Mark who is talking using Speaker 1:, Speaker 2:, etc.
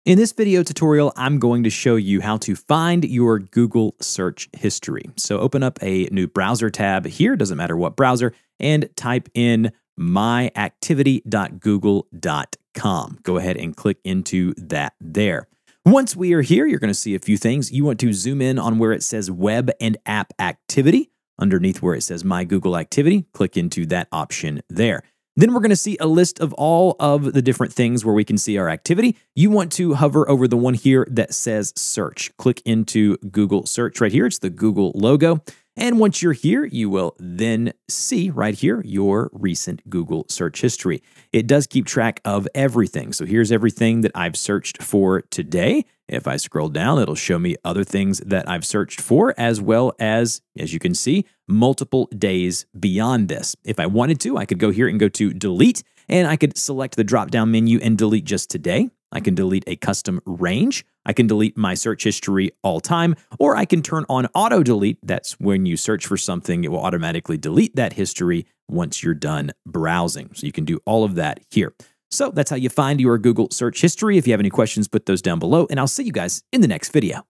Speaker 1: In this video tutorial, I'm going to show you how to find your Google search history. So open up a new browser tab here, doesn't matter what browser, and type in myactivity.google.com. Go ahead and click into that there. Once we are here, you're going to see a few things. You want to zoom in on where it says Web and App Activity. Underneath where it says My Google Activity, click into that option there. Then we're going to see a list of all of the different things where we can see our activity. You want to hover over the one here that says Search. Click into Google Search right here. It's the Google logo. And once you're here, you will then see right here your recent Google search history. It does keep track of everything. So here's everything that I've searched for today. If I scroll down, it'll show me other things that I've searched for, as well as you can see, multiple days beyond this. If I wanted to, I could go here and go to delete, and I could select the drop-down menu and delete just today. I can delete a custom range. I can delete my search history all time, or I can turn on auto delete. That's when you search for something, it will automatically delete that history once you're done browsing. So you can do all of that here. So that's how you find your Google search history. If you have any questions, put those down below, and I'll see you guys in the next video.